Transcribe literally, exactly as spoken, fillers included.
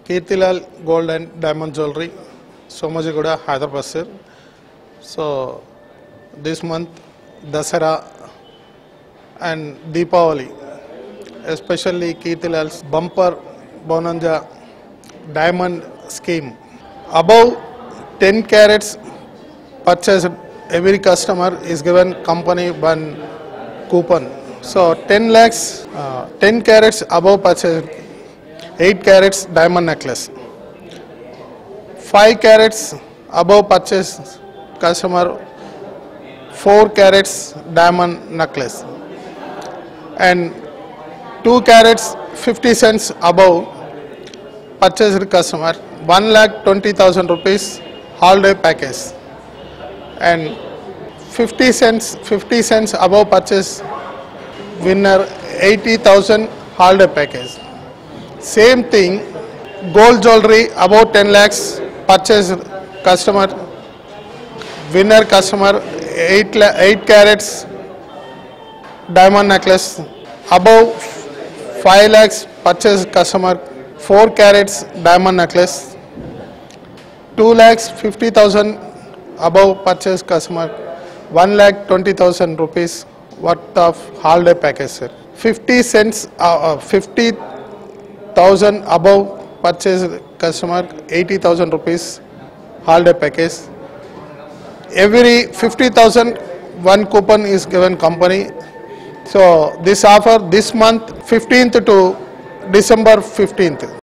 Kirtilal Gold and Diamond Jewelry, Somajigoda, Hyderabad, sir. So this month, Dasara and Deepavali, especially Kirtilal's bumper Bonanza diamond scheme. Above ten carats purchased, every customer is given company one coupon. So ten lakhs, uh, ten carats above purchased, eight carats diamond necklace. five carats above purchase customer, four carats diamond necklace. And two carats fifty cents above purchased customer, one lakh twenty thousand rupees holiday package. And fifty cents, fifty cents above purchase winner, eighty thousand holiday package. Same thing, gold jewelry above ten lakhs purchase customer, winner customer, eight, eight carats diamond necklace. Above five lakhs purchase customer, four carats diamond necklace. two lakhs fifty thousand above purchase customer, one lakh twenty thousand rupees worth of holiday package, sir. fifty cents, uh, fifty thousand above purchase customer, eighty thousand rupees holiday package. Every fifty thousand one coupon is given company. So this offer this month fifteenth to December fifteenth.